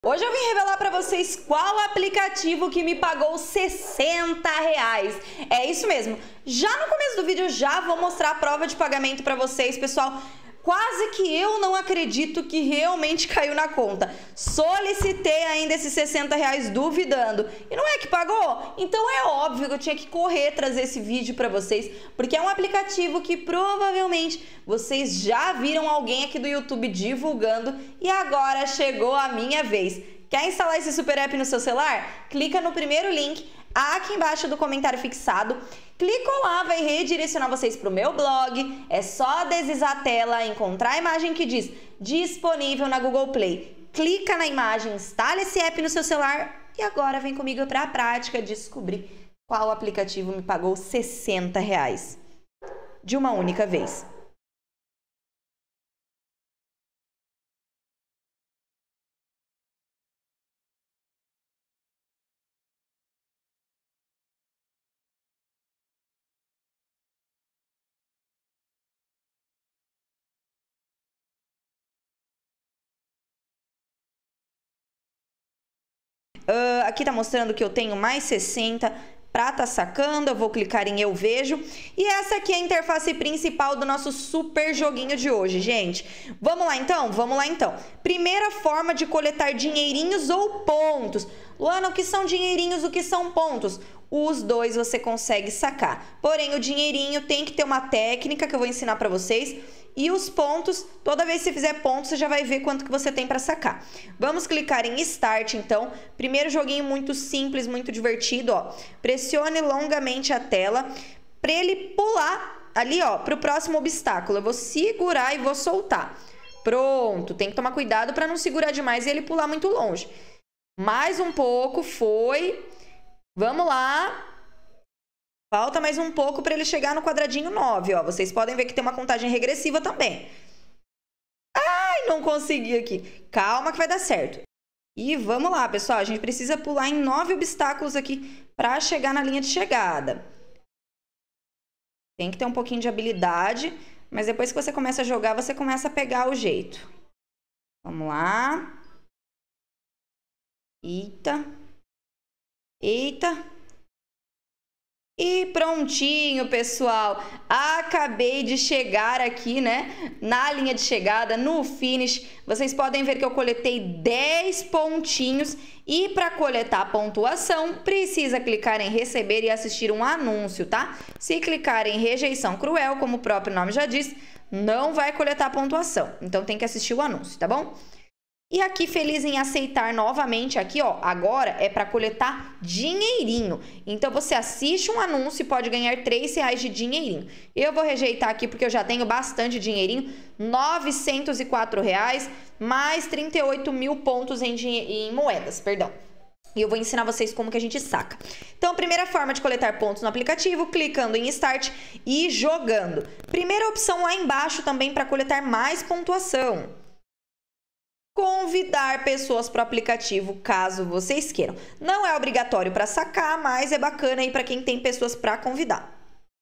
Hoje eu vim revelar para vocês qual aplicativo que me pagou R$60. É isso mesmo. Já no começo do vídeo já vou mostrar a prova de pagamento para vocês, pessoal. Quase que eu não acredito que realmente caiu na conta. Solicitei ainda esses R$60 duvidando. E não é que pagou? Então é óbvio que eu tinha que correr trazer esse vídeo para vocês, porque é um aplicativo que provavelmente vocês já viram alguém aqui do YouTube divulgando e agora chegou a minha vez. Quer instalar esse super app no seu celular? Clica no primeiro link aqui embaixo do comentário fixado. Clicou lá, vai redirecionar vocês para o meu blog. É só deslizar a tela, encontrar a imagem que diz disponível na Google Play. Clica na imagem, instala esse app no seu celular e agora vem comigo para a prática descobrir qual aplicativo me pagou R$60 de uma única vez. Aqui tá mostrando que eu tenho mais 60 para tá sacando. Eu vou clicar em eu vejo. E essa aqui é a interface principal do nosso super joguinho de hoje, gente. Vamos lá então? Vamos lá então. Primeira forma de coletar dinheirinhos ou pontos. Luana, o que são dinheirinhos, o que são pontos? Os dois você consegue sacar. Porém, o dinheirinho tem que ter uma técnica que eu vou ensinar para vocês. E os pontos, toda vez que você fizer pontos, você já vai ver quanto que você tem para sacar. Vamos clicar em Start, então. Primeiro joguinho muito simples, muito divertido, ó. Pressione longamente a tela para ele pular ali, ó, para o próximo obstáculo. Eu vou segurar e vou soltar. Pronto, tem que tomar cuidado para não segurar demais e ele pular muito longe. Mais um pouco, foi. Vamos lá. Falta mais um pouco para ele chegar no quadradinho 9, ó. Vocês podem ver que tem uma contagem regressiva também. Ai, não consegui aqui. Calma que vai dar certo. E vamos lá, pessoal. A gente precisa pular em 9 obstáculos aqui para chegar na linha de chegada. Tem que ter um pouquinho de habilidade, mas depois que você começa a jogar, você começa a pegar o jeito. Vamos lá. Eita. Eita. E prontinho, pessoal, acabei de chegar aqui, né, na linha de chegada, no finish. Vocês podem ver que eu coletei 10 pontinhos e para coletar a pontuação, precisa clicar em receber e assistir um anúncio, tá? Se clicar em rejeição cruel, como o próprio nome já diz, não vai coletar a pontuação. Então tem que assistir o anúncio, tá bom? E aqui, feliz em aceitar novamente, aqui, ó, agora é para coletar dinheirinho. Então, você assiste um anúncio e pode ganhar R$3 de dinheirinho. Eu vou rejeitar aqui porque eu já tenho bastante dinheirinho, R$904, mais 38 mil pontos em moedas, perdão. E eu vou ensinar vocês como que a gente saca. Então, primeira forma de coletar pontos no aplicativo, clicando em Start e jogando. Primeira opção lá embaixo também para coletar mais pontuação. Convidar pessoas para o aplicativo, caso vocês queiram. Não é obrigatório para sacar, mas é bacana aí para quem tem pessoas para convidar.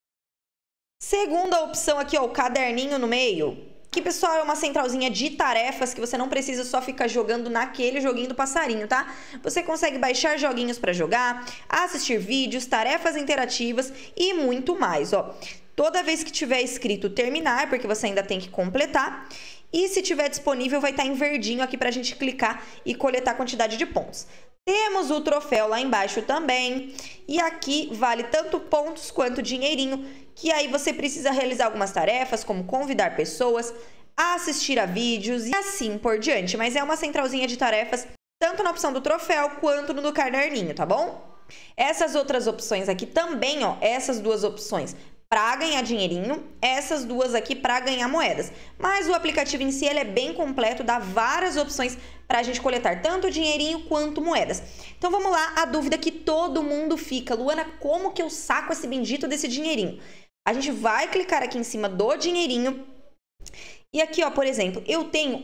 Segunda opção aqui, ó, o caderninho no meio. Que, pessoal, é uma centralzinha de tarefas que você não precisa só ficar jogando naquele joguinho do passarinho, tá? Você consegue baixar joguinhos para jogar, assistir vídeos, tarefas interativas e muito mais, ó. Toda vez que tiver escrito terminar, porque você ainda tem que completar. E se tiver disponível, vai estar em verdinho aqui para a gente clicar e coletar a quantidade de pontos. Temos o troféu lá embaixo também. E aqui vale tanto pontos quanto dinheirinho, que aí você precisa realizar algumas tarefas, como convidar pessoas, assistir a vídeos e assim por diante. Mas é uma centralzinha de tarefas, tanto na opção do troféu quanto no do caderninho, tá bom? Essas outras opções aqui também, ó, essas duas opções para ganhar dinheirinho, essas duas aqui para ganhar moedas. Mas o aplicativo em si ele é bem completo, dá várias opções para a gente coletar tanto dinheirinho quanto moedas. Então vamos lá, a dúvida que todo mundo fica. Luana, como que eu saco esse bendito desse dinheirinho? A gente vai clicar aqui em cima do dinheirinho. E aqui, ó, por exemplo, eu tenho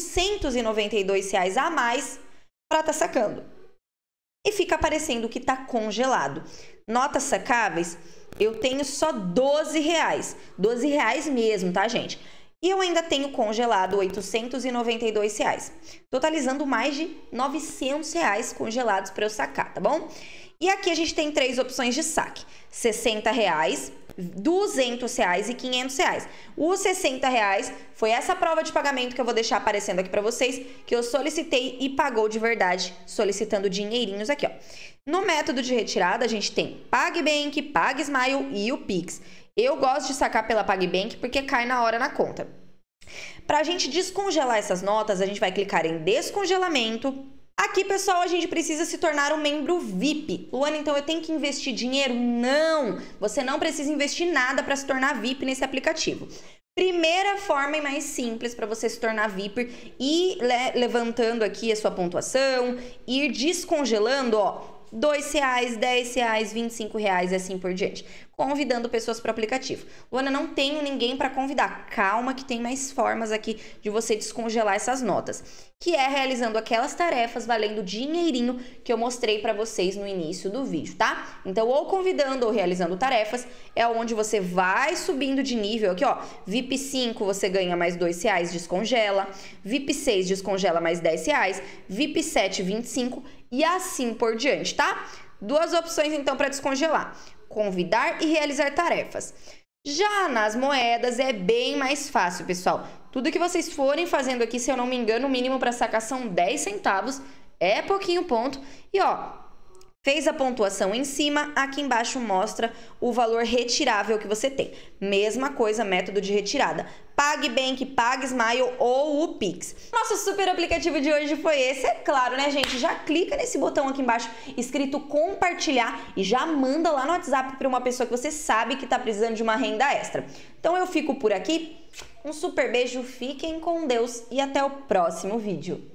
R$892 a mais para estar sacando. E fica aparecendo que está congelado. Notas sacáveis, eu tenho só R$12. R$12 mesmo, tá, gente? E eu ainda tenho congelado R$ 892, totalizando mais de R$ 900 congelados para eu sacar, tá bom? E aqui a gente tem 3 opções de saque: R$ 60, R$ 200 e R$ 500. Os R$ 60 foi essa prova de pagamento que eu vou deixar aparecendo aqui para vocês, que eu solicitei e pagou de verdade, solicitando dinheirinhos aqui, ó. No método de retirada, a gente tem PagBank, PagSmile e o Pix. Eu gosto de sacar pela PagBank porque cai na hora na conta. Para a gente descongelar essas notas, a gente vai clicar em descongelamento. Aqui, pessoal, a gente precisa se tornar um membro VIP. Luana, então eu tenho que investir dinheiro? Não! Você não precisa investir nada para se tornar VIP nesse aplicativo. Primeira forma e mais simples para você se tornar VIP, ir levantando aqui a sua pontuação, ir descongelando, ó, R$ 2, R$ 10, R$ 25 e assim por diante, convidando pessoas para o aplicativo. Luana, não tenho ninguém para convidar. Calma que tem mais formas aqui de você descongelar essas notas, que é realizando aquelas tarefas valendo dinheirinho que eu mostrei para vocês no início do vídeo, tá? Então, ou convidando ou realizando tarefas, é onde você vai subindo de nível aqui, ó. VIP 5 você ganha mais R$ 2, descongela. VIP 6 descongela mais R$ 10. VIP 7, 25 e assim por diante, tá? 2 opções, então, para descongelar: convidar e realizar tarefas. Já nas moedas é bem mais fácil, pessoal. Tudo que vocês forem fazendo aqui, se eu não me engano, o mínimo para sacar são 10 centavos. É pouquinho ponto. E, ó, fez a pontuação em cima, aqui embaixo mostra o valor retirável que você tem. Mesma coisa, método de retirada: PagBank, PagSmile ou o Pix. Nosso super aplicativo de hoje foi esse. É claro, né, gente? Já clica nesse botão aqui embaixo escrito compartilhar e já manda lá no WhatsApp para uma pessoa que você sabe que está precisando de uma renda extra. Então eu fico por aqui. Um super beijo, fiquem com Deus e até o próximo vídeo.